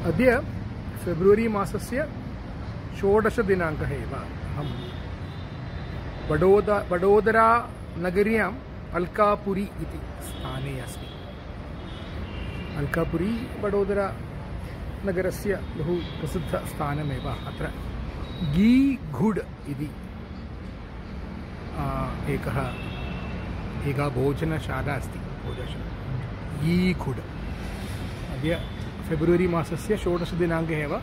अद्य फेब्रुवरी मासस्य 16 दिनाङ्कः एव अहं वडोदरा नगर्याम् अलकापुरी इति स्थाने अस्मि। अलकापुरी वडोदरा नगरस्य बहु प्रसिद्धस्थानमेव। अत्र गीघुड् इति एका भोजनशाला अस्ति। गीघुड् अद्य फेब्रुवरी मासस्य 16 दिनाङ्के एव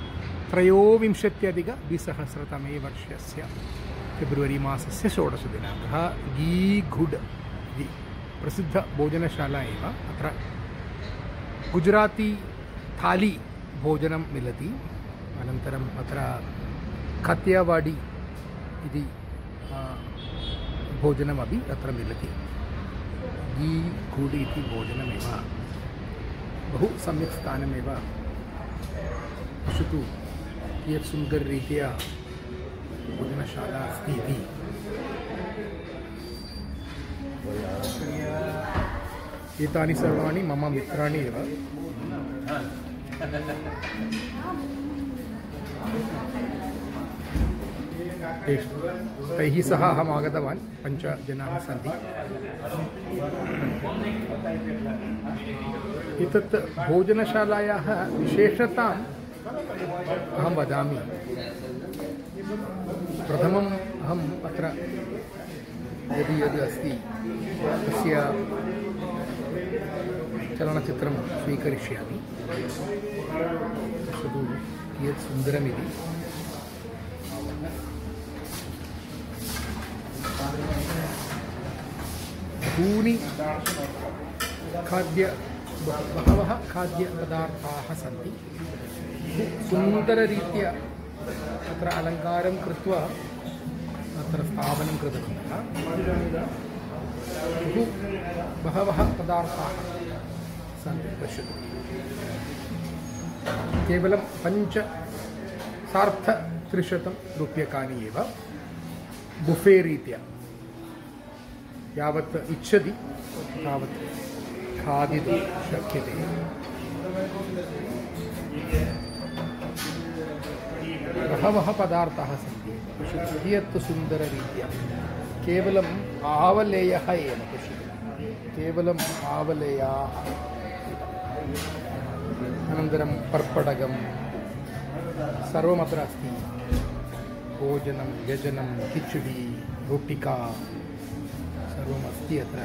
23अधिक-द्विसहस्रतमे वर्षस्य फेब्रुवरी मासस्य 16 दिनाङ्कः गीघुड् इति प्रसिद्धभोजनशाला एव। अत्र गुजराती थाली भोजनं मिलति। अनन्तरम् अत्र कातियावाडी इति भोजनमपि अत्र मिलति। गीघुड् इति भोजनमेव बहु सम्यक् स्थानमेव। पश्यतु कियत् सुन्दररीत्या भोजनशाला अस्ति इति। एतानि सर्वाणि मम मित्राणि एव। तैः सह अहम् आगतवान्। 5 जनाः सन्ति। एतत् भोजनशालायाः विशेषताम् अहं वदामि। प्रथमम् अहम् अत्र यद् अस्ति तस्य चलनचित्रं स्वीकरिष्यामि। पश्यतु कियत् सुन्दरमिति। बहवः खाद्यपदार्थाः सन्ति। सुन्दररीत्या अत्र अलङ्कारं कृत्वा अत्र स्थापनं कृतवन्तः। बहवः पदार्थाः सन्ति। पश्यतु केवलं 5,300 रूप्यकाणि एव बुफे रीत्या। यावत् इच्छति तावत् खादितुं शक्यते। बहवः पदार्थाः सन्ति। कियत् सुन्दररीत्या केवलम् आवलेयः एव। पश्यतु केवलम् आवलेयाः। अनन्तरं पर्पटकं सर्वमत्र अस्ति। भोजनं व्यजनं किचडी रोटिका सर्वमस्ति अत्र।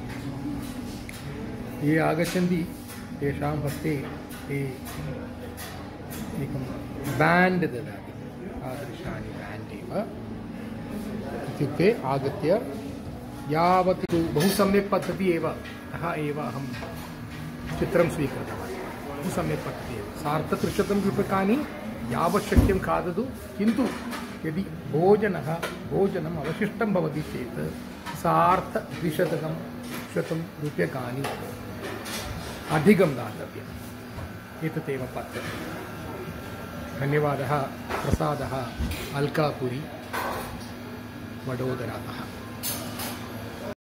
ये आगच्छन्ति तेषां हस्ते ते एकं बेण्ड् ददाति। तादृशानि बेण्ड् एव। इत्युक्ते आगत्य यावत् बहु सम्यक् पद्धतिः एव। अतः एव अहं चित्रं स्वीकृतवान्। बहु सम्यक् पद्धतिः एव। 300 रूप्यकाणि यावत् शक्यं खादतु। किन्तु यदि भोजनम् अवशिष्टं भवति चेत् 200 रूप्यकाणि अधिकं दातव्यम्। एतदेव पद्धतिः। धन्यवादः। प्रसादः अलकापुरी वडोदरातः।